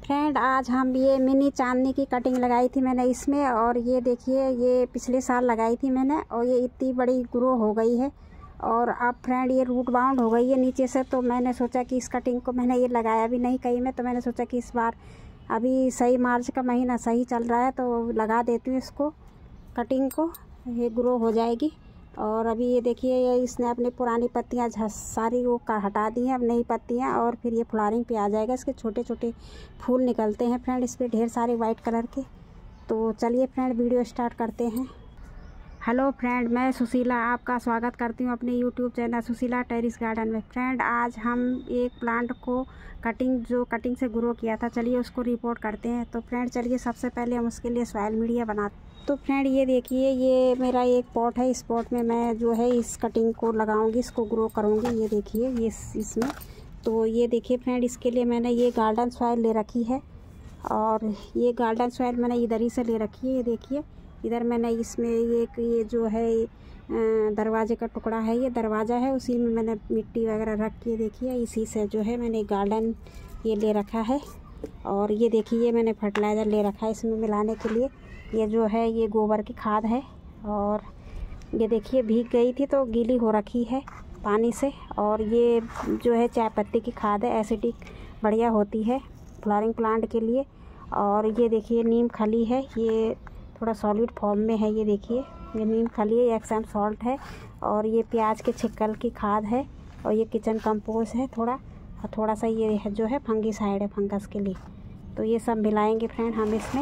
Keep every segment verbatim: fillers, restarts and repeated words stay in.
Friend आज हम ये मिनी चांदनी की कटिंग लगाई थी मैंने इसमें, और ये देखिए ये पिछले साल लगाई थी मैंने, और ये इतनी बड़ी ग्रो हो गई है और अब फ्रेंड ये रूट बाउंड हो गई है नीचे से। तो मैंने सोचा कि इस कटिंग को मैंने ये लगाया भी नहीं कहीं में, तो मैंने सोचा कि इस बार अभी सही मार्च का महीना सही चल रहा है तो लगा देती हूँ इसको कटिंग को, ये ग्रो हो जाएगी। और अभी ये देखिए ये इसने अपनी पुरानी पत्तियां सारी वो का हटा दी हैं, अब नई पत्तियां, और फिर ये फ्लावरिंग पे आ जाएगा। इसके छोटे छोटे फूल निकलते हैं फ्रेंड इस पर ढेर सारे वाइट कलर के। तो चलिए फ्रेंड वीडियो स्टार्ट करते हैं। हेलो फ्रेंड, मैं सुशीला आपका स्वागत करती हूँ अपने YouTube channel Sushila terrace garden में। फ्रेंड आज हम एक प्लांट को कटिंग जो कटिंग से ग्रो किया था, चलिए उसको रिपोर्ट करते हैं। तो फ्रेंड चलिए सबसे पहले हम उसके लिए सॉइल मीडिया बनाते। तो फ्रेंड ये देखिए ये मेरा एक पॉट है, इस पॉट में मैं जो है इस कटिंग को लगाऊंगी, इसको ग्रो करूंगी। ये देखिए ये इसमें, तो ये देखिए फ्रेंड इसके लिए मैंने ये गार्डन सॉइल ले रखी है, और ये गार्डन सॉइल मैंने इधर ही से ले रखी है। ये देखिए इधर मैंने इसमें ये ये जो है दरवाजे का टुकड़ा है, ये दरवाज़ा है, उसी में मैंने मिट्टी वगैरह रख के देखिए इसी से जो है मैंने गार्डन ये ले रखा है। और ये देखिए ये मैंने फर्टिलाइज़र ले रखा है इसमें मिलाने के लिए। ये जो है ये गोबर की खाद है, और ये देखिए भीग गई थी तो गीली हो रखी है पानी से। और ये जो है चाय पत्ती की खाद है, एसिडिक बढ़िया होती है फ्लावरिंग प्लांट के लिए। और ये देखिए नीम खली है, ये थोड़ा सॉलिड फॉर्म में है। ये देखिए ये नीम खली है, एक्सम सॉल्ट है, और ये प्याज के छिक्कल की खाद है, और ये किचन कंपोस्ट है थोड़ा, और थोड़ा सा ये है जो है फंगिसाइड है फंगस के लिए। तो ये सब मिलाएंगे फ्रेंड हम इसमें,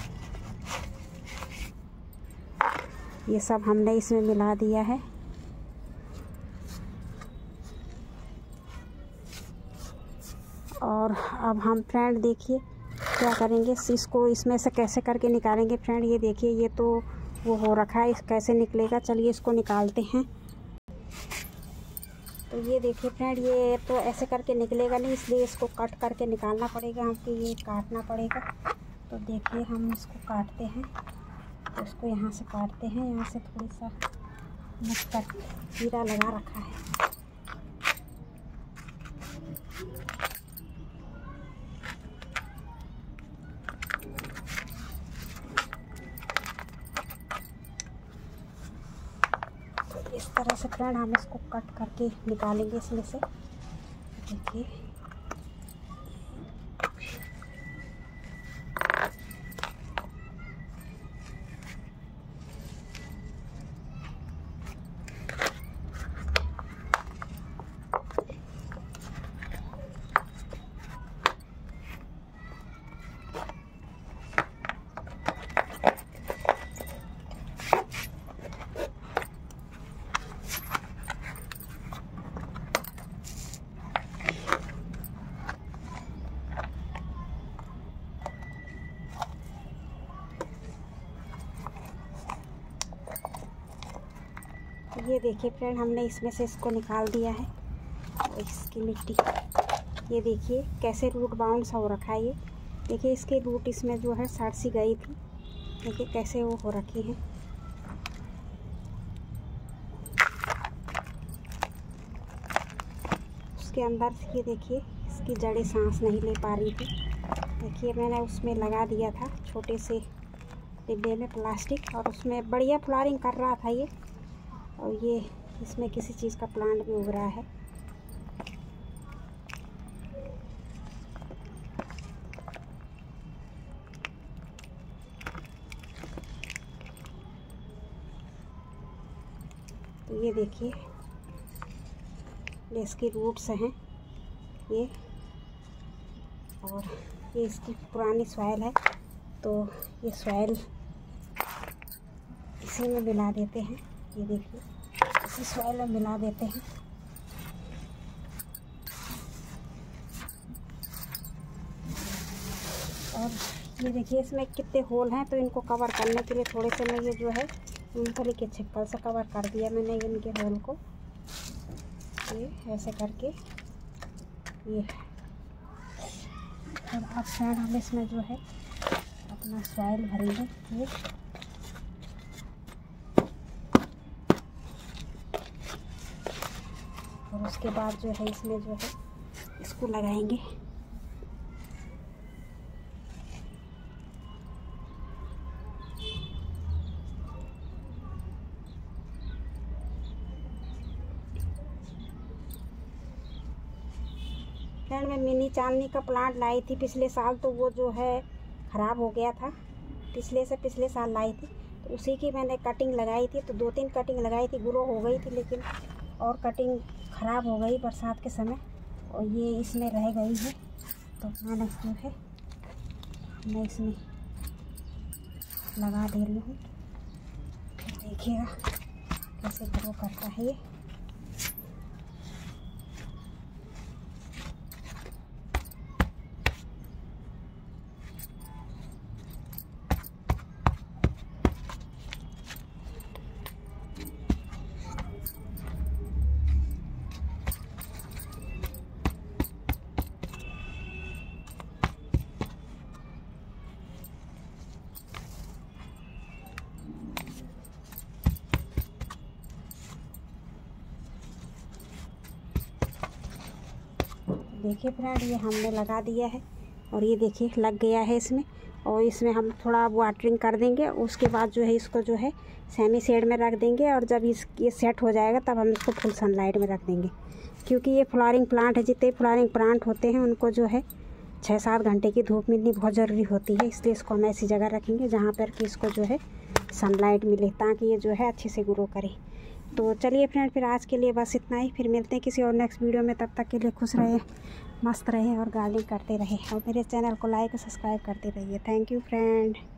ये सब हमने इसमें मिला दिया है। और अब हम फ्रेंड देखिए क्या करेंगे, इसको इसमें से कैसे करके निकालेंगे फ्रेंड। ये देखिए ये तो वो हो रखा है, इस कैसे निकलेगा, चलिए इसको निकालते हैं। तो ये देखिए फ्रेंड ये तो ऐसे करके निकलेगा नहीं, इसलिए इसको कट करके निकालना पड़ेगा हमको, ये काटना पड़ेगा। तो देखिए हम इसको काटते हैं, तो इसको यहाँ से काटते हैं, यहाँ से थोड़ी सा मत कीड़ा लगा रखा है। इस तरह से फ्रेंड हम इसको कट करके निकालेंगे इसमें से। देखिए ये देखिए फ्रेंड हमने इसमें से इसको निकाल दिया है, और इसकी मिट्टी ये देखिए कैसे रूट बाउंड सा हो रखा है। ये देखिए इसके रूट इसमें जो है सड़ सी गई थी, देखिए कैसे वो हो रखी है। उसके अंदर ये देखिए इसकी जड़ें सांस नहीं ले पा रही थी। देखिए मैंने उसमें लगा दिया था छोटे से डिब्बे में प्लास्टिक, और उसमें बढ़िया फ्लावरिंग कर रहा था ये, और ये इसमें किसी चीज़ का प्लांट भी उग रहा है। तो ये देखिए ये इसकी रूट्स हैं ये, और ये इसकी पुरानी सॉइल है, तो ये सॉइल इसी में मिला देते हैं। ये देखिए इसी सॉइल में मिला देते हैं। और ये देखिए इसमें कितने होल हैं, तो इनको कवर करने के लिए थोड़े से मैं ये जो है मूंगफली के छिक्कल से कवर कर दिया मैंने इनके होल को, ये ऐसे करके ये। और अब फ्रेंड हम इसमें जो है अपना सॉइल भरेंगे ये, और उसके बाद जो है इसमें जो है इसको लगाएंगे। फ्रेंड मैं मिनी चांदनी का प्लांट लाई थी पिछले साल, तो वो जो है ख़राब हो गया था। पिछले से पिछले साल लाई थी, तो उसी की मैंने कटिंग लगाई थी। तो दो तीन कटिंग लगाई थी, ग्रो हो गई थी, लेकिन और कटिंग ख़राब हो गई बरसात के समय, और ये इसमें रह गई है। तो मैंने जो है मैं इसमें लगा दे रही हूँ, फिर देखिएगा कैसे ग्रो करता है ये। देखिए फ्रेंड, ये हमने लगा दिया है और ये देखिए लग गया है इसमें। और इसमें हम थोड़ा वाटरिंग कर देंगे, उसके बाद जो है इसको जो है सेमी शेड में रख देंगे। और जब इस ये सेट हो जाएगा तब हम इसको फुल सनलाइट में रख देंगे, क्योंकि ये फ्लावरिंग प्लांट है। जितने फ्लावरिंग प्लांट होते हैं उनको जो है छः सात घंटे की धूप मिलनी बहुत ज़रूरी होती है। इसलिए इसको हम ऐसी जगह रखेंगे जहाँ पर कि इसको जो है सनलाइट मिले, ताकि ये जो है अच्छे से ग्रो करे। तो चलिए फ्रेंड, फिर आज के लिए बस इतना ही। फिर मिलते हैं किसी और नेक्स्ट वीडियो में। तब तक के लिए खुश रहे, मस्त रहे और गार्डनिंग करते रहे, और मेरे चैनल को लाइक और सब्सक्राइब करते रहिए। Thank you friend.